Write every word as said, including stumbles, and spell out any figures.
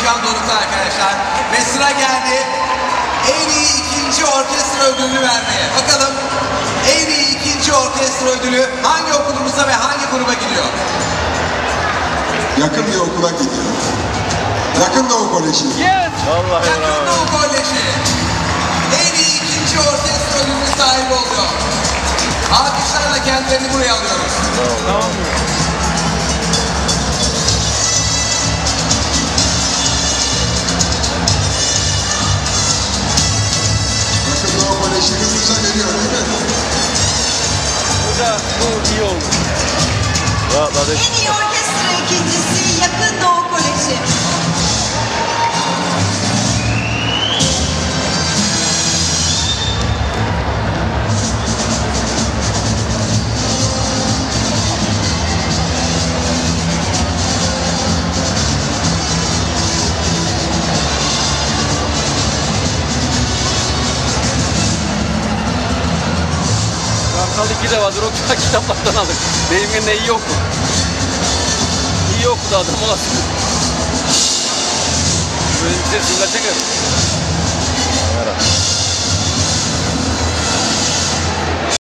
heyecan dorukta arkadaşlar. Ve sıra geldi en iyi ikinci orkestra ödülünü vermeye. Bakalım en iyi ikinci orkestra ödülü hangi okulumuza ve hangi gruba gidiyor? Yakın bir okula gidiyor. Yakın Doğu Koleji. Yes! Vallahi Yakın bravo. Doğu Koleji en iyi ikinci orkestra ödülünün sahibi oluyor. Alkışlarla kendilerini buraya alıyoruz. Tamam. Yakın Doğu Koleji hızlıca geliyor değil mi? Bu da bu iyi oldu. Rahatladık. En iyi orkestra ikincisi Yakın Doğu Koleji. Kartal iki de vardır. O kitaplardan aldık. Benim yerine iyi oku. İyi okudu adam olasın. Böyle bir ses dinle çeker.